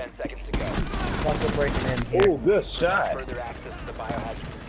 10 seconds to go. Also breaking in here. Oh, good shot. Further access to the biohazard